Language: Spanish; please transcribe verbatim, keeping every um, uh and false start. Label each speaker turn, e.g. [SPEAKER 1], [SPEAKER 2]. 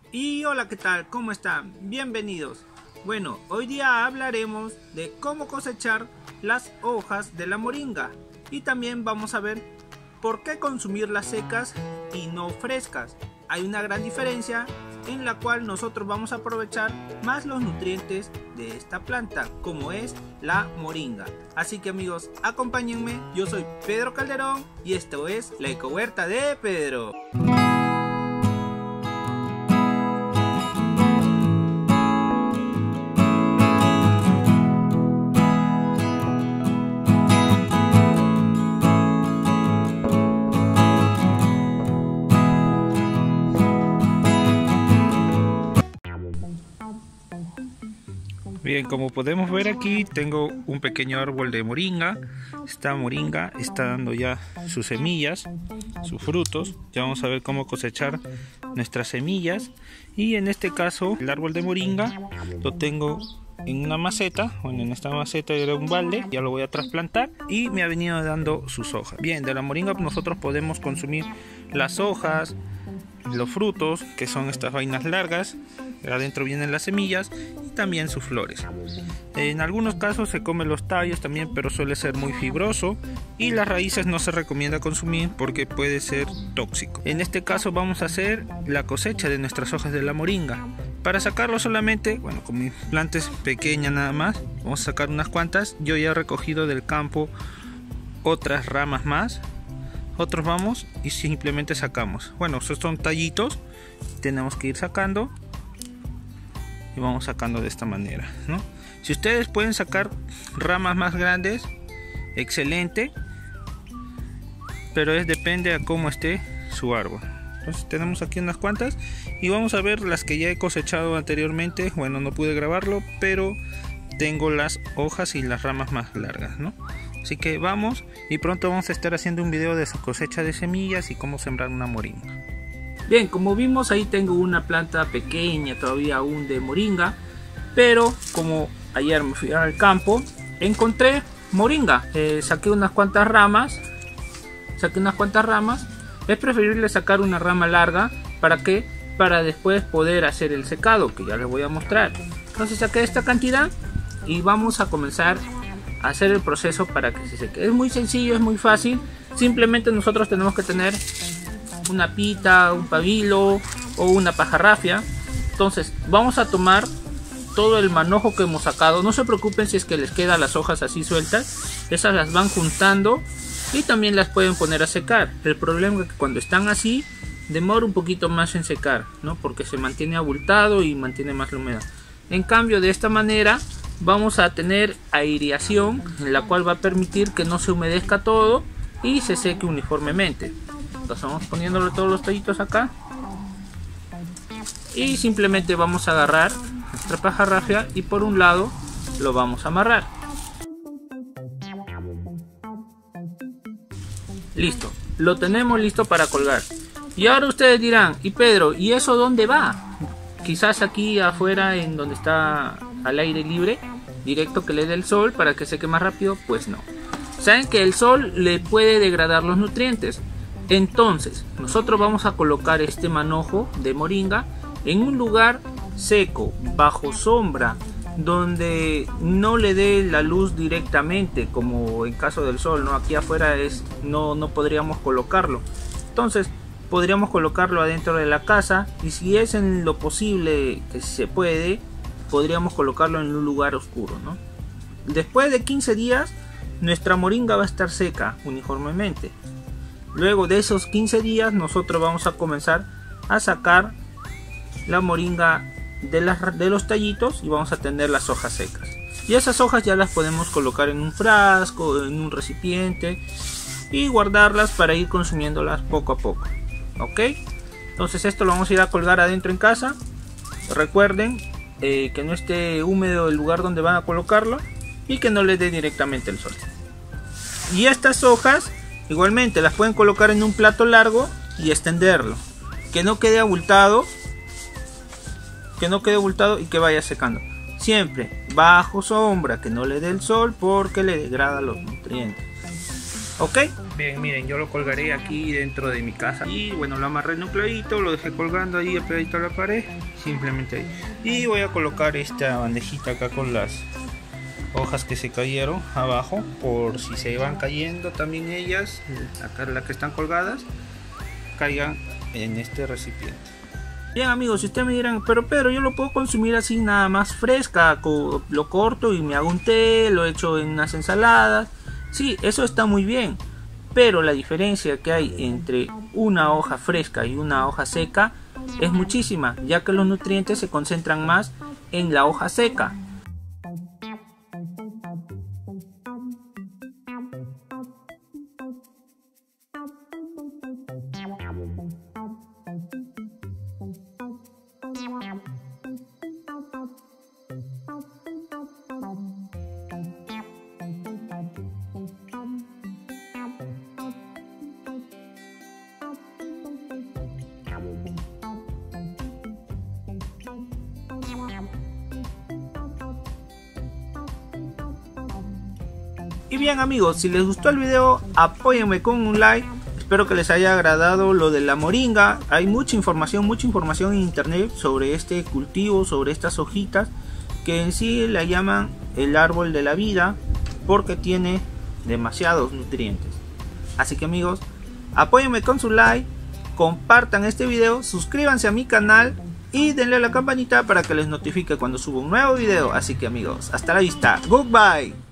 [SPEAKER 1] Y hola, ¿qué tal? ¿Cómo están? Bienvenidos. Bueno, hoy día hablaremos de cómo cosechar las hojas de la moringa y también vamos a ver por qué consumirlas secas y no frescas. Hay una gran diferencia en la cual nosotros vamos a aprovechar más los nutrientes de esta planta, como es la moringa. Así que amigos, acompáñenme. Yo soy Pedro Calderón y esto es la Ecohuerta de Pedro. Bien, como podemos ver aquí tengo un pequeño árbol de moringa. Esta moringa está dando ya sus semillas, sus frutos. Ya vamos a ver cómo cosechar nuestras semillas. Y en este caso el árbol de moringa lo tengo en una maceta. Bueno, en esta maceta era un balde, ya lo voy a trasplantar y me ha venido dando sus hojas. Bien, de la moringa nosotros podemos consumir las hojas, los frutos, que son estas vainas largas. Adentro vienen las semillas y también sus flores. En algunos casos se comen los tallos también, pero suele ser muy fibroso y las raíces no se recomienda consumir porque puede ser tóxico. En este caso vamos a hacer la cosecha de nuestras hojas de la moringa. Para sacarlo solamente, bueno, con mi planta es pequeña nada más, vamos a sacar unas cuantas. Yo ya he recogido del campo otras ramas más. Otros vamos y simplemente sacamos. Bueno, estos son tallitos, tenemos que ir sacando. Y vamos sacando de esta manera, ¿no? Si ustedes pueden sacar ramas más grandes, excelente, pero es depende a cómo esté su árbol. Entonces tenemos aquí unas cuantas y vamos a ver las que ya he cosechado anteriormente. Bueno, no pude grabarlo, pero tengo las hojas y las ramas más largas, ¿no? Así que vamos, y pronto vamos a estar haciendo un video de esa cosecha de semillas y cómo sembrar una moringa. Bien, como vimos ahí tengo una planta pequeña todavía aún de moringa, pero como ayer me fui al campo encontré moringa, eh, saqué unas cuantas ramas, saqué unas cuantas ramas, es preferible sacar una rama larga, ¿para qué? Para después poder hacer el secado, que ya les voy a mostrar. Entonces saqué esta cantidad y vamos a comenzar a hacer el proceso para que se seque. Es muy sencillo, es muy fácil, simplemente nosotros tenemos que tener una pita, un pabilo o una pajarrafia. Entonces vamos a tomar todo el manojo que hemos sacado. No se preocupen si es que les quedan las hojas así sueltas, esas las van juntando y también las pueden poner a secar. El problema es que cuando están así demora un poquito más en secar, ¿no? Porque se mantiene abultado y mantiene más la humedad. En cambio, de esta manera vamos a tener aireación, en la cual va a permitir que no se humedezca todo y se seque uniformemente. Entonces vamos poniéndole todos los tallitos acá y simplemente vamos a agarrar nuestra pajarrafia y por un lado lo vamos a amarrar. Listo, lo tenemos listo para colgar. Y ahora ustedes dirán, y Pedro, ¿y eso dónde va? Quizás aquí afuera, en donde está al aire libre, directo, que le dé el sol para que seque más rápido. Pues no, saben que el sol le puede degradar los nutrientes. Entonces nosotros vamos a colocar este manojo de moringa en un lugar seco, bajo sombra, donde no le dé la luz directamente, como en caso del sol, ¿no? Aquí afuera es, no, no podríamos colocarlo. Entonces podríamos colocarlo adentro de la casa, y si es en lo posible que se puede, podríamos colocarlo en un lugar oscuro, ¿no? Después de quince días nuestra moringa va a estar seca uniformemente. Luego de esos quince días nosotros vamos a comenzar a sacar la moringa de, las, de los tallitos y vamos a tener las hojas secas. Y esas hojas ya las podemos colocar en un frasco, en un recipiente y guardarlas para ir consumiéndolas poco a poco. ¿Ok? Entonces esto lo vamos a ir a colgar adentro en casa. Recuerden eh, que no esté húmedo el lugar donde van a colocarlo y que no le dé directamente el sol. Y estas hojas igualmente las pueden colocar en un plato largo y extenderlo, que no quede abultado, que no quede abultado y que vaya secando. Siempre bajo sombra, que no le dé el sol porque le degrada los nutrientes. ¿Ok? Bien, miren, yo lo colgaré aquí dentro de mi casa. Y bueno, lo amarré nucleadito, lo dejé colgando ahí pegadito a la pared. Simplemente ahí. Y voy a colocar esta bandejita acá con las hojas que se cayeron abajo. Por si se van cayendo también ellas, acá las que están colgadas, caigan en este recipiente. Bien amigos, si ustedes me dirán, pero Pedro, yo lo puedo consumir así nada más fresca, lo corto y me hago un té, lo echo en unas ensaladas. Sí, eso está muy bien, pero la diferencia que hay entre una hoja fresca y una hoja seca es muchísima, ya que los nutrientes se concentran más en la hoja seca. Y bien amigos, si les gustó el video, apóyenme con un like. Espero que les haya agradado lo de la moringa. Hay mucha información, mucha información en internet sobre este cultivo, sobre estas hojitas, que en sí la llaman el árbol de la vida, porque tiene demasiados nutrientes. Así que amigos, apóyenme con su like, compartan este video, suscríbanse a mi canal y denle a la campanita para que les notifique cuando subo un nuevo video. Así que amigos, hasta la vista, goodbye.